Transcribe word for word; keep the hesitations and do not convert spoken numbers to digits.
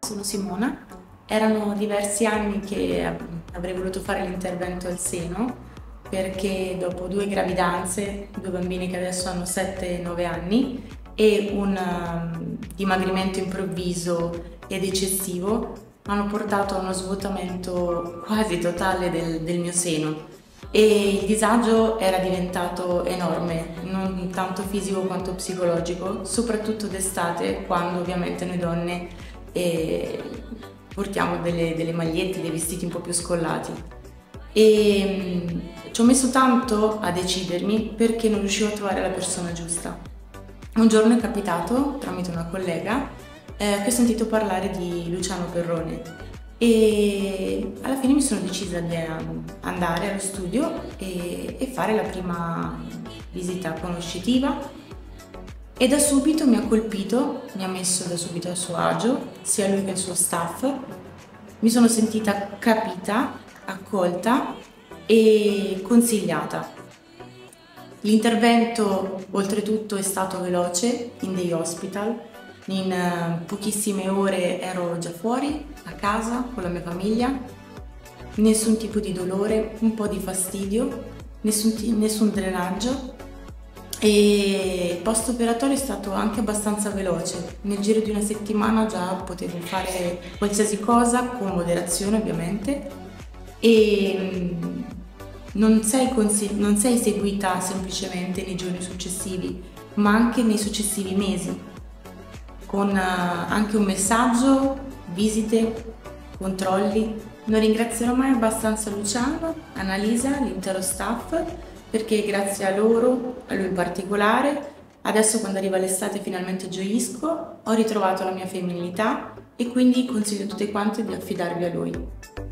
sono Simona. Erano diversi anni che avrei voluto fare l'intervento al seno perché dopo due gravidanze, due bambini che adesso hanno sette nove anni e un um, dimagrimento improvviso ed eccessivo hanno portato a uno svuotamento quasi totale del, del mio seno e il disagio era diventato enorme, non tanto fisico quanto psicologico, soprattutto d'estate quando ovviamente noi donne eh, portiamo delle, delle magliette, dei vestiti un po' più scollati. E mh, ci ho messo tanto a decidermi perché non riuscivo a trovare la persona giusta. Un giorno è capitato, tramite una collega, eh, che ho sentito parlare di Luciano Perrone e alla fine mi sono decisa di andare allo studio e, e fare la prima visita conoscitiva e da subito mi ha colpito, mi ha messo da subito a suo agio, sia lui che il suo staff. Mi sono sentita capita, accolta e consigliata. L'intervento oltretutto è stato veloce in day hospital, in pochissime ore ero già fuori, a casa, con la mia famiglia, nessun tipo di dolore, un po' di fastidio, nessun, nessun drenaggio e il post operatorio è stato anche abbastanza veloce. Nel giro di una settimana già potevo fare qualsiasi cosa, con moderazione ovviamente, e non sei, non sei seguita semplicemente nei giorni successivi, ma anche nei successivi mesi, con anche un messaggio, visite, controlli. Non ringrazierò mai abbastanza Luciano, Annalisa, l'intero staff, perché grazie a loro, a lui in particolare, adesso quando arriva l'estate finalmente gioisco, ho ritrovato la mia femminilità e quindi consiglio a tutte quante di affidarvi a lui.